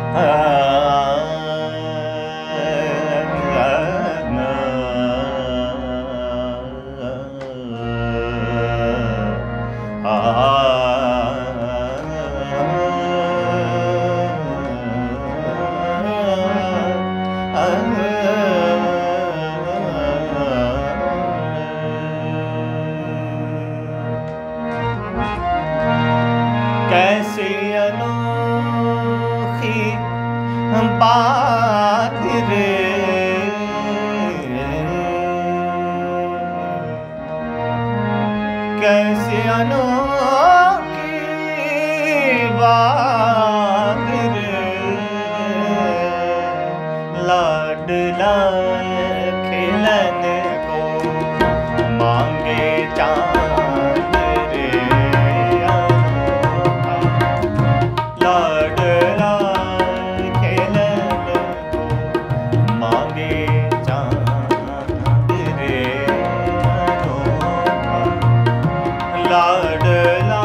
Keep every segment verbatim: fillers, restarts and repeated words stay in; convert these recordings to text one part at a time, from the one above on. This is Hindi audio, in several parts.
कैसी अनोखी बात रे, कैसी अनोखी बात रे, लाडला खिलन को मांगे चांद रे, लाडला खिलन को मांगे चांद रे, लाडला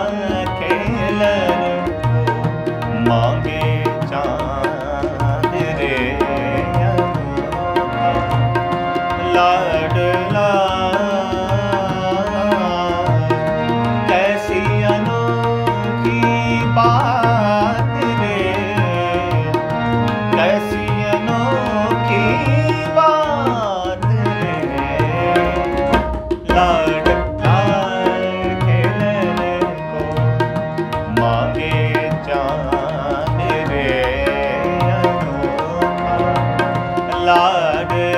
खिलन को मांगे चांद रे, लाडला कैसी अनोखी बात रे, कैसी अनोखी बात रे, लाडला खिलन को मांगे चांद रे, लाडला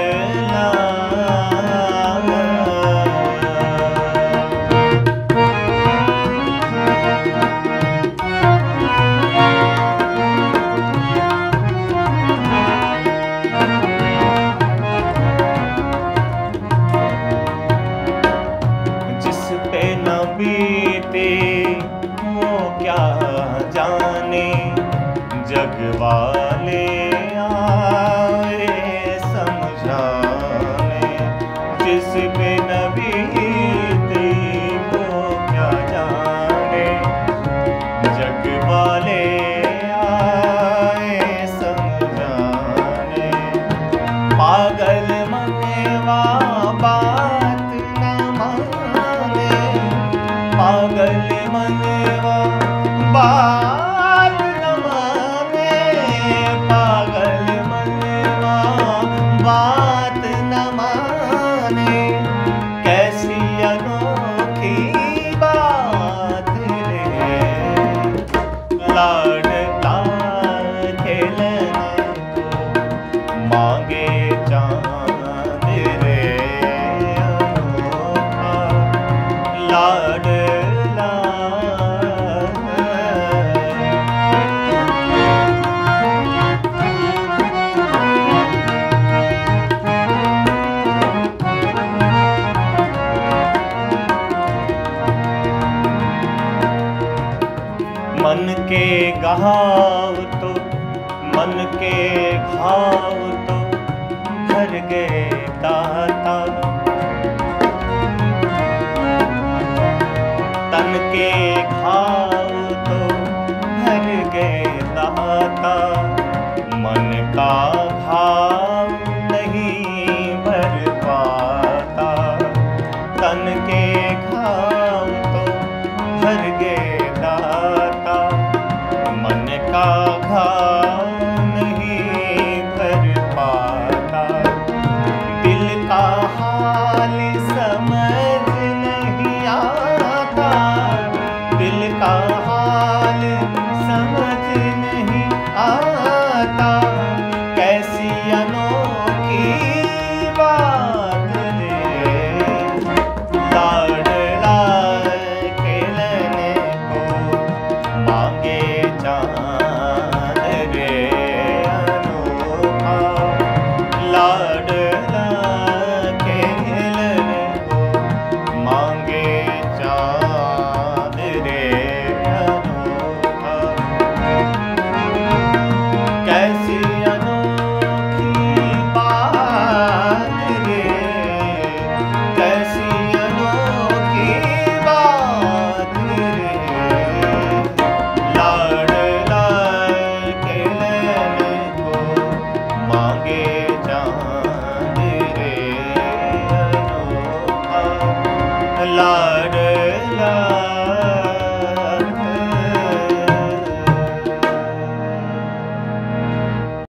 जिस पे न बीते वो क्या जाने, जग वाले आए समझाने, जिस पे न बीते वो क्या जाने, जग वाले आए समझाने, पागल मनवा बात न माने, पागल मनवा बात न माने, पागल मनवा बात न माने, कैसी अनोखी बात रे, लाडला खिलन को मांगे चांद रे, अनोखा लाडला मन के घाव तो मन के घाव तो भर गए दाता, तन के घाव तो भर गए दाता, मन का घाव नहीं भर पाता, तन के घाव तो भर गए दाता, मन का